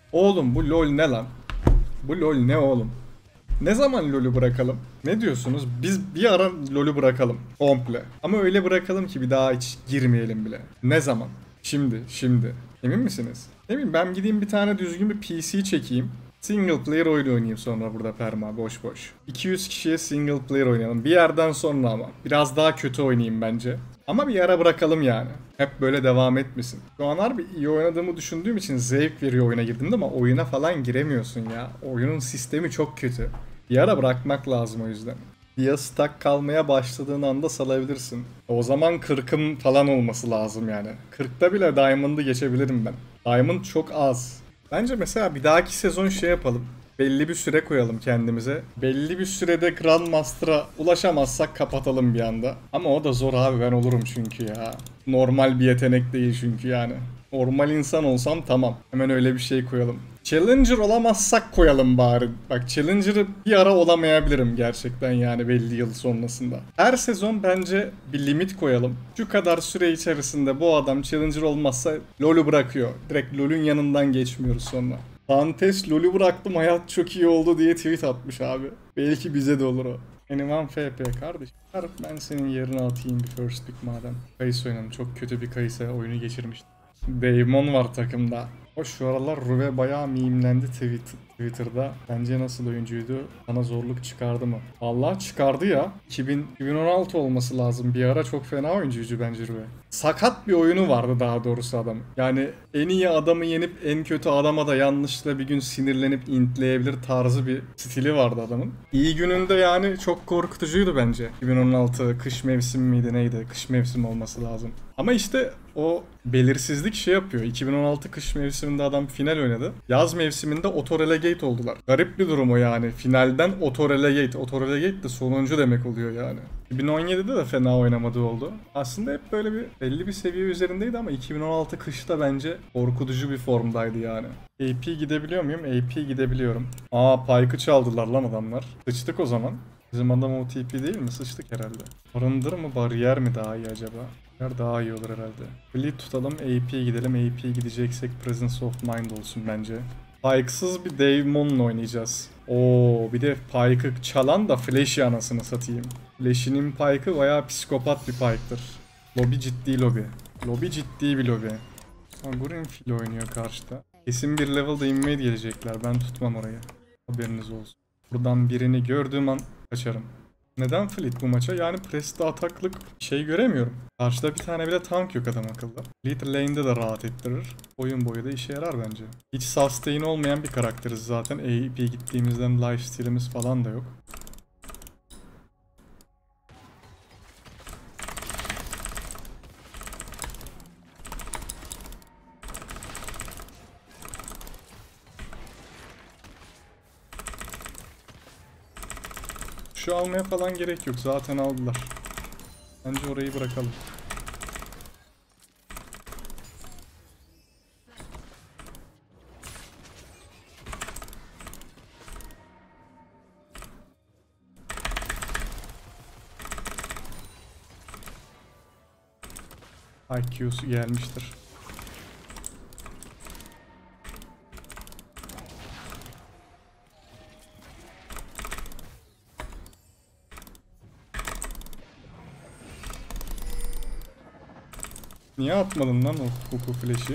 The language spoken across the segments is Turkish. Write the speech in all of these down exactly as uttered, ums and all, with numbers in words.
Oğlum bu LoL ne lan? Bu LoL ne oğlum? Ne zaman LoL'ü bırakalım? Ne diyorsunuz? Biz bir ara LoL'ü bırakalım. Komple. Ama öyle bırakalım ki bir daha hiç girmeyelim bile. Ne zaman? Şimdi, şimdi. Emin misiniz? Emin, ben gideyim bir tane düzgün bir P C çekeyim. Single player oyun oynayayım sonra burada perma boş boş. iki yüz kişiye single player oynayalım. Bir yerden sonra ama. Biraz daha kötü oynayayım bence. Ama bir ara bırakalım yani. Hep böyle devam etmesin. Şu an harbi iyi oynadığımı düşündüğüm için zevk veriyor oyuna girdiğimde ama oyuna falan giremiyorsun ya. Oyunun sistemi çok kötü. Bir ara bırakmak lazım o yüzden. Ya stack kalmaya başladığın anda salabilirsin. O zaman kırkım falan olması lazım yani. kırkta bile Diamond'ı geçebilirim ben. Diamond çok az. Bence mesela bir dahaki sezon şey yapalım. Belli bir süre koyalım kendimize. Belli bir sürede Grandmaster'a ulaşamazsak kapatalım bir anda. Ama o da zor abi, ben olurum çünkü ya. Normal bir yetenek değil çünkü yani. Normal insan olsam tamam. Hemen öyle bir şey koyalım. Challenger olamazsak koyalım bari. Bak, Challenger'ı bir ara olamayabilirim gerçekten yani belli yıl sonrasında. Her sezon bence bir limit koyalım. Şu kadar süre içerisinde bu adam Challenger olmazsa LoL'ü bırakıyor. Direkt LoL'ün yanından geçmiyoruz sonra. Dantes LoL'ü bıraktım hayat çok iyi oldu diye tweet atmış abi. Belki bize de olur o. Anyone F P kardeş. Ben senin yerine atayım bir first pick madem. Kayısı oynadım. Çok kötü bir Kayısı oyunu geçirmiştim. Daemon var takımda. O şu aralar Ruve bayağı mimlendi tweet, Twitter'da. Bence nasıl oyuncuydu? Bana zorluk çıkardı mı? Vallahi çıkardı ya. iki bin, iki bin on altı olması lazım. Bir ara çok fena oyuncuydu bence Ruve. Sakat bir oyunu vardı daha doğrusu adam. Yani en iyi adamı yenip en kötü adama da yanlışlıkla bir gün sinirlenip intleyebilir tarzı bir stili vardı adamın. İyi gününde yani çok korkutucuydu bence. iki bin on altı kış mevsimi miydi neydi? Kış mevsimi olması lazım. Ama işte o belirsizlik şey yapıyor. iki bin on altı kış mevsiminde adam final oynadı. Yaz mevsiminde auto-relegate oldular. Garip bir durum o yani. Finalden auto-relegate. Auto-relegate de sonuncu demek oluyor yani. iki bin on yedide de fena oynamadığı oldu. Aslında hep böyle bir belli bir seviye üzerindeydi ama iki bin on altı kışta bence korkutucu bir formdaydı yani. A P gidebiliyor muyum? A P gidebiliyorum. Aa, Pyke'ı çaldılar lan adamlar. Sıçtık o zaman. Bizim adam O T P değil mi? Sıçtık herhalde. Barındır mı, bariyer mi daha iyi acaba? Bariyer daha iyi olur herhalde. Fleet tutalım, A P gidelim. A P gideceksek Presence of Mind olsun bence. Pyke'sız bir Daemon'la oynayacağız. Oo, bir de Pyke'ı çalan da Flash'i anasını satayım. Flash'inin Pyke'ı bayağı psikopat bir Pyke'tır. Lobby ciddi lobi. Lobby ciddi bir lobi. Green fil oynuyor karşıda. Kesin bir level'da inmeye gelecekler. Ben tutmam orayı. Haberiniz olsun. Buradan birini gördüğüm an kaçarım. Neden Fleet bu maça? Yani Press'te ataklık şey göremiyorum. Karşıda bir tane bile tank yok adam akıllı. Fleet lane'de de rahat ettirir. Oyun boyu da işe yarar bence. Hiç sustain olmayan bir karakteriz zaten. A P gittiğimizden lifesteal'imiz falan da yok. Şu almaya falan gerek yok. Zaten aldılar. Bence orayı bırakalım. I Q'su gelmiştir. Niye atmadın lan o Kuku flash'i?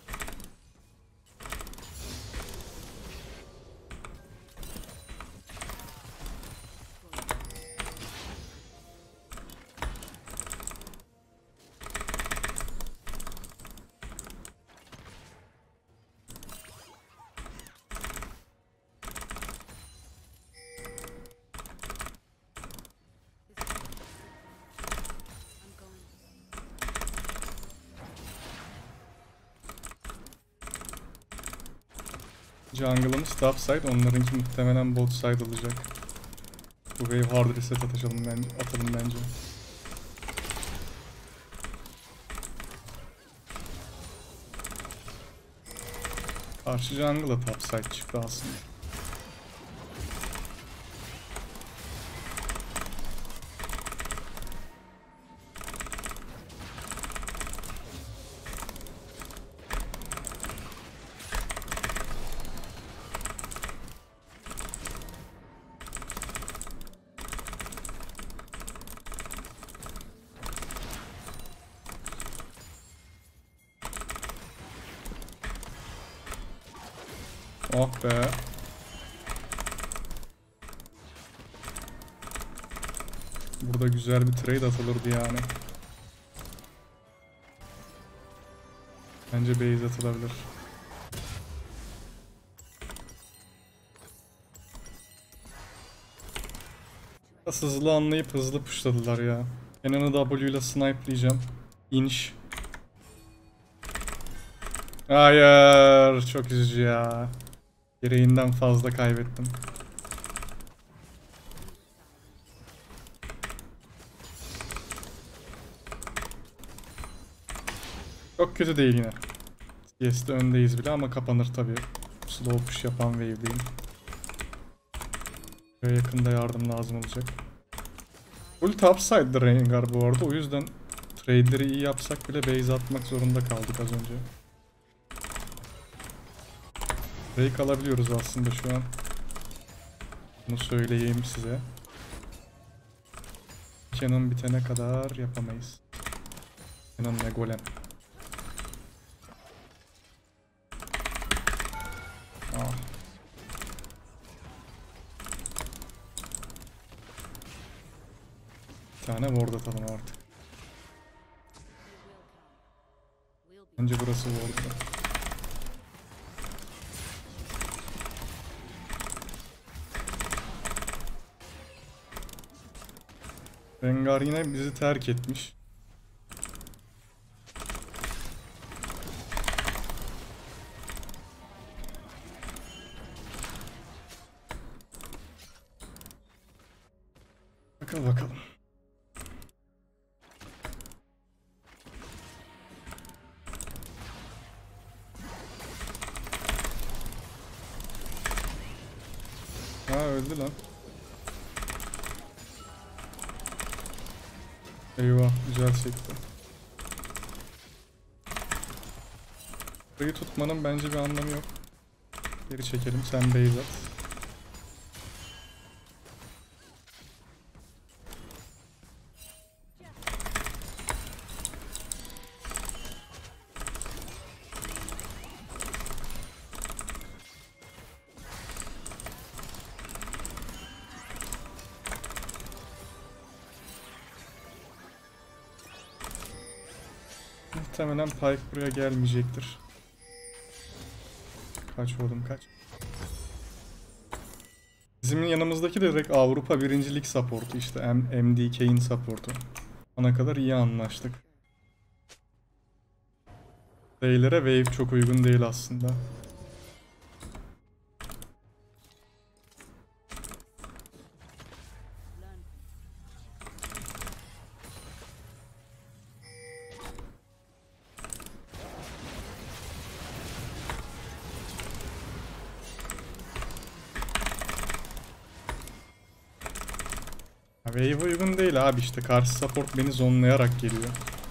Jungle'ımız top side, onlarınki muhtemelen bot side olacak. Bu wave hard reset atalım bence, atalım bence. Karşı jungle'a top side çıktı aslında. Oh be. Burada güzel bir trade atılırdı yani. Bence base atılabilir. Biraz hızlı anlayıp hızlı pushladılar ya. Kenan'ı W ile snipe'layacağım. İnş. Hayır, çok üzücü ya. Gereğinden fazla kaybettim. Çok kötü değil yine. C S'de öndeyiz bile ama kapanır tabii. Slow push yapan wave'deyim. Böyle yakında yardım lazım olacak. Full topside'dı Rengar bu arada. O yüzden trade'leri iyi yapsak bile base atmak zorunda kaldık az önce. Break alabiliyoruz aslında şu an. Bunu söyleyeyim size. Canon bitene kadar yapamayız. Canon ve Golem. Ah. Bir tane ward atalım artık. Bence burası ward'da. Rengar yine bizi terk etmiş. Bakalım bakalım. Ha öldü lan. Eyvah, güzel çekti. Burayı tutmanın bence bir anlamı yok. Geri çekelim, sen base at. Muhtemelen Pyke buraya gelmeyecektir. Kaç oğlum kaç. Bizim yanımızdaki de direkt Avrupa birincilik supportu işte M D K'in supportu. Ona kadar iyi anlaştık. Sailor'a wave çok uygun değil aslında. Wave uygun değil abi işte karşı support beni zonlayarak geliyor.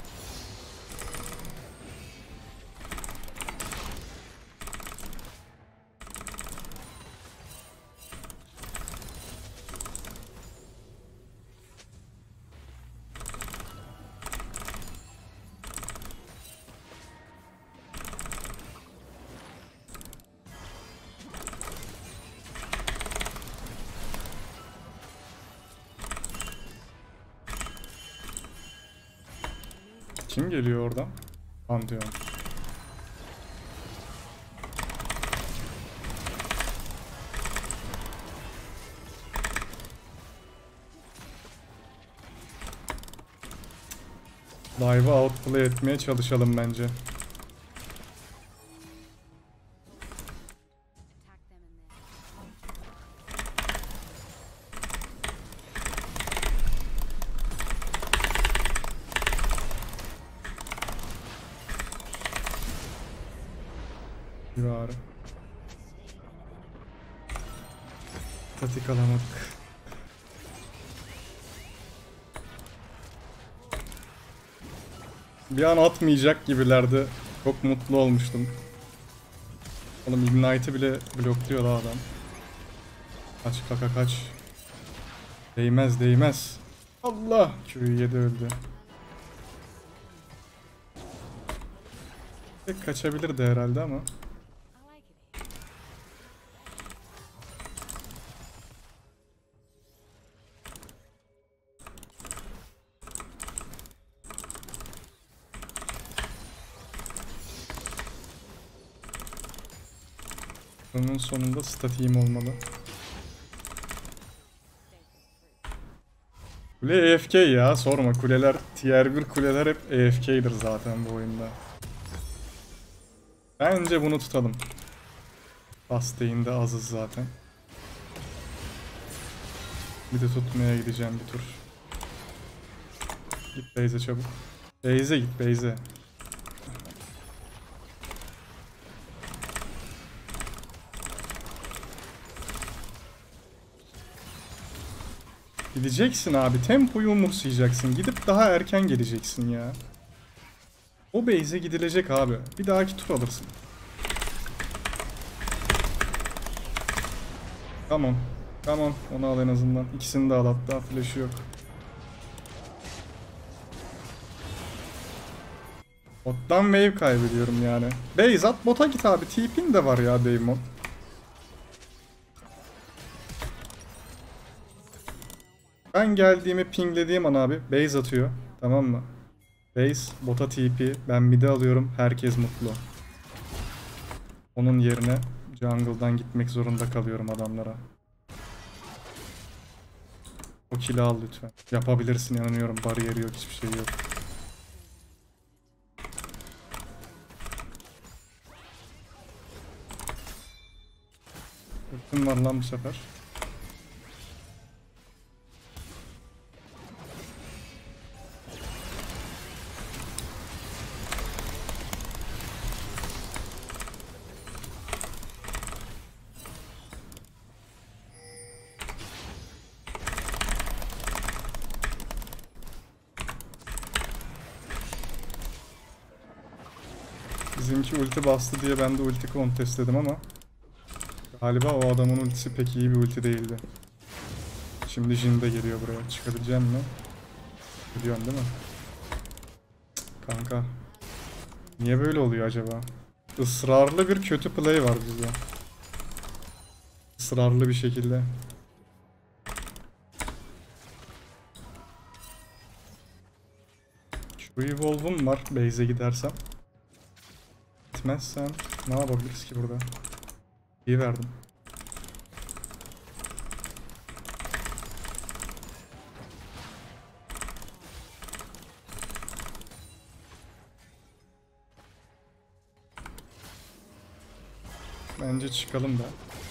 Kim geliyor oradan? Pantheon. Dive'ı outplay etmeye çalışalım bence. Var. Statik alamadık. Bir an atmayacak gibilerdi. Çok mutlu olmuştum. Oğlum Ignite'ı bile blokluyor la adam. Kaç kaka kaç. Değmez değmez. Allah! Q'yu yedi öldü. Tek kaçabilirdi herhalde ama. Bunun sonunda statiğim olmalı. Kule A F K ya, sorma, kuleler tier bir kuleler hep A F K'dir zaten bu oyunda. Bence bunu tutalım. Bastayında azız zaten. Bir de tutmaya gideceğim bir tur. Git base'e çabuk. Base'e git base'e. Gideceksin abi. Tempoyu umursayacaksın. Gidip daha erken geleceksin ya. O base'e gidilecek abi. Bir dahaki tur alırsın. Tamam. Tamam. Onu al en azından. İkisini de al hatta. Flash'ı yok. Bottan wave kaybediyorum yani. Base at, bota git abi. T P'in de var ya Daemon. Ben geldiğimi pinglediğim an abi base atıyor. Tamam mı? Base, bota T P. Ben mid'e alıyorum. Herkes mutlu. Onun yerine jungle'dan gitmek zorunda kalıyorum adamlara. O kill'i al lütfen. Yapabilirsin, inanıyorum. Bariyeri yok, hiçbir şey yok. Ultim var lan bu sefer. Bizimki ulti bastı diye ben de ulti contest dedim ama galiba o adamın ultisi pek iyi bir ulti değildi. Şimdi Jhin de geliyor buraya. Çıkabileceğim mi? Biliyorsun değil mi? Cık, kanka. Niye böyle oluyor acaba? Israrlı bir kötü play var bizde. Israrlı bir şekilde. Şu evolve'um var base'e gidersem. Gitmezsem ne yapabiliriz ki burada? İyi verdim. Bence çıkalım da.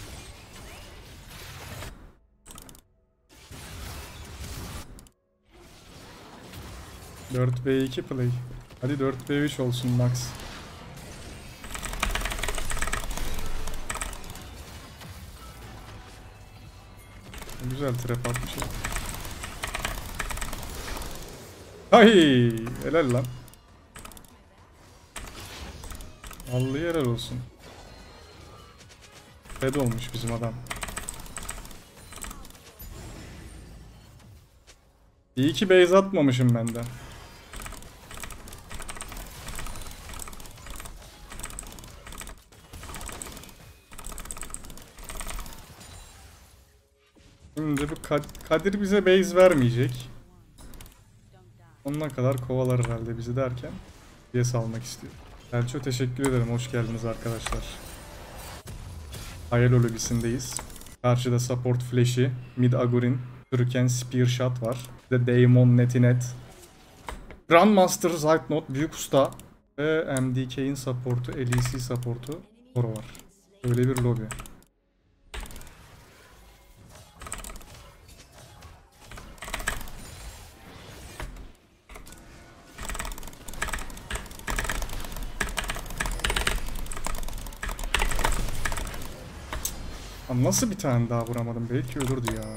dört v iki play. Hadi dört v üç olsun max. Güzel trap atmış. Hay, helal lan. Vallahi helal olsun. Fed olmuş bizim adam. İyi ki base atmamışım ben de. Şimdi bu Kadir bize base vermeyecek. Sonuna kadar kovalar herhalde bizi derken diye salmak istiyor. Elço teşekkür ederim. Hoş geldiniz arkadaşlar. Hayal lobisindeyiz. Karşıda support flash'i, mid Agurin, Turken spear shot var. Bir de Daemon Netinet. Grandmaster Zeitnot büyük usta ve M D K'in supportu, L E C supportu Toro var. Böyle bir lobi. Nasıl bir tane daha vuramadım? Belki ölürdü ya.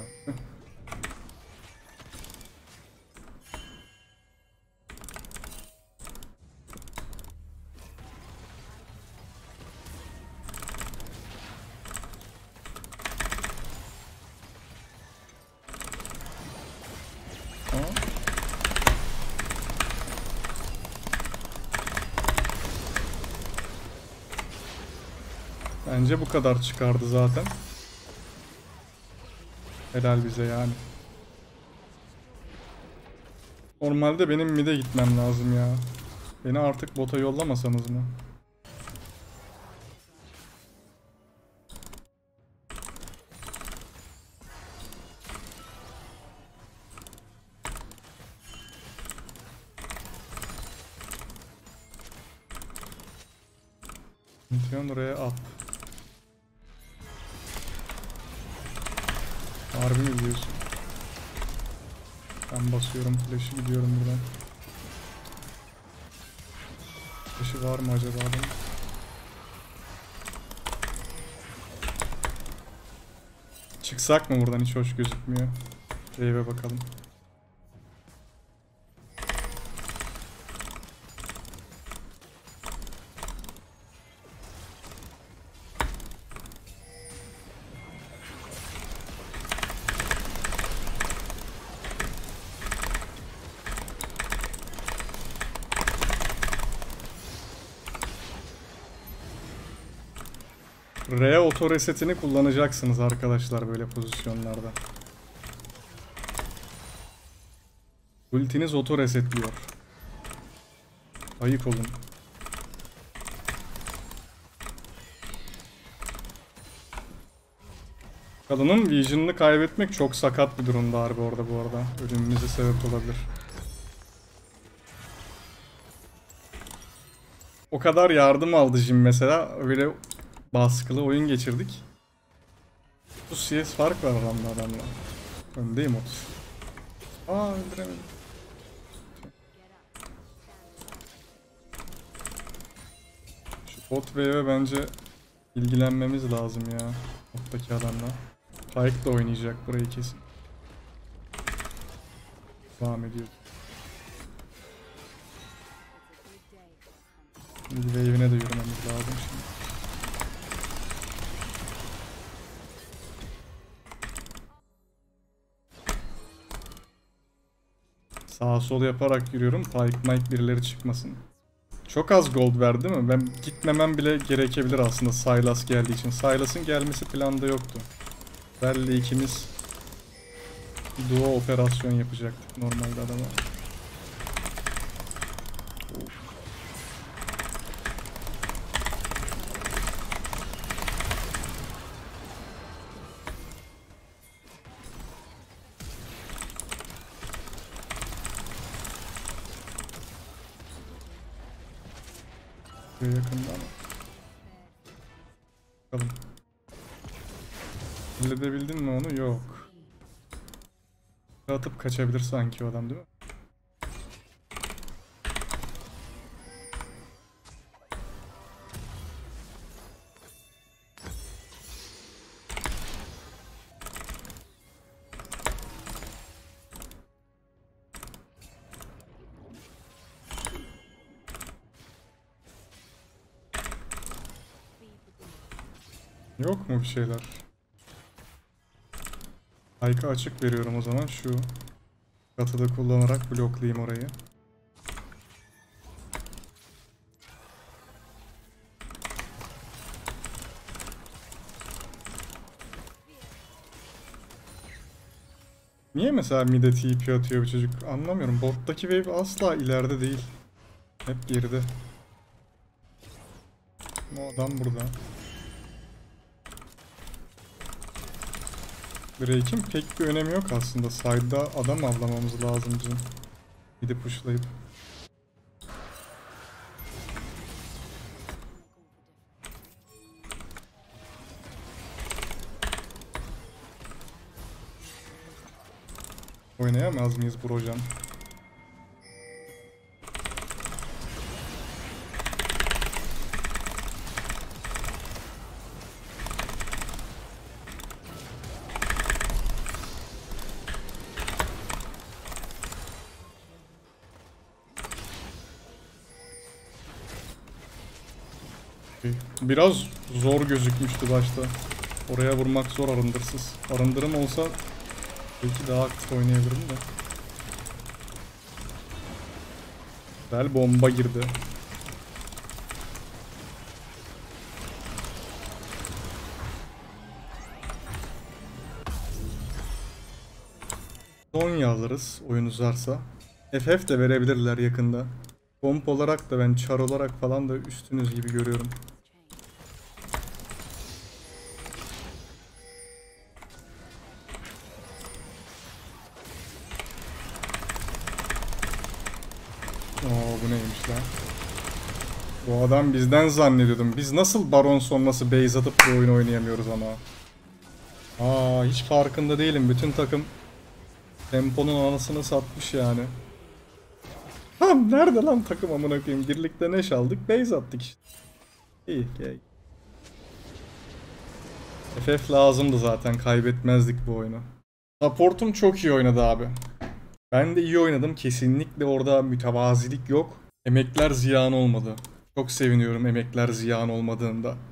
Bence bu kadar çıkardı zaten. Helal bize yani. Normalde benim mid'e gitmem lazım ya. Beni artık bota yollamasanız mı? Pantheon oraya up. Harbi mi diyorsun? Ben basıyorum flash'ı, gidiyorum buradan. Flash'ı var mı acaba adamın? Çıksak mı buradan, hiç hoş gözükmüyor. Wave'e bakalım. R auto resetini kullanacaksınız arkadaşlar böyle pozisyonlarda. Ultiniz auto resetliyor. Ayık olun. Kadının vision'ını kaybetmek çok sakat bir durumda harbi orada bu arada. Ölümümüze sebep olabilir. O kadar yardım aldı Jhin mesela. Öyle baskılı oyun geçirdik. otuz C S fark var adamla adamla. Öndeyim otuz. Aa, öldüremedim. Şu bot wave'e bence ilgilenmemiz lazım ya. Bottaki adamla. Pyke de oynayacak burayı kesin. Devam ediyor. Şimdi wave'ine de yürümemiz lazım şimdi. Sağa sol yaparak yürüyorum. Pyke Mike birileri çıkmasın. Çok az gold verdi değil mi? Ben gitmemem bile gerekebilir aslında Sylas geldiği için. Sylas'ın gelmesi planda yoktu. Belli ikimiz duo operasyon yapacaktık normalde adama. Yakında ama. Bakalım. Halledebildin mi onu? Yok. Atıp kaçabilir sanki o adam değil mi? Yok mu bir şeyler? Pyke'a açık veriyorum o zaman, şu katıda kullanarak bloklayayım orayı. Niye mesela mid'e T P atıyor bu çocuk? Anlamıyorum. Bottaki wave asla ileride değil. Hep geride. O adam burada. Drake'in pek bir önemi yok aslında. Side'da adam avlamamız lazım bizim. Gidip pushlayıp. Oynayamaz mıyız Brojan? Biraz zor gözükmüştü başta. Oraya vurmak zor arındırsız. Arındırım olsa belki daha aktif oynayabilirim de. Güzel bomba girdi. Zonya alırız oyun uzarsa. F F de verebilirler yakında. Komp olarak da ben char olarak falan da üstünüz gibi görüyorum. Oo, bu neymiş lan? Bu adam bizden zannediyordum. Biz nasıl baron sonrası base atıp bu oyunu oynayamıyoruz ama. Aa, hiç farkında değilim. Bütün takım temponun anasını satmış yani. Ha, nerede lan takım amına koyayım? Birlikte neş aldık, base attık işte. İyi, iyi. F F lazımdı zaten, kaybetmezdik bu oyunu. Support'um çok iyi oynadı abi. Ben de iyi oynadım. Kesinlikle orada mütevazilik yok. Emekler ziyan olmadı. Çok seviniyorum emekler ziyan olmadığında.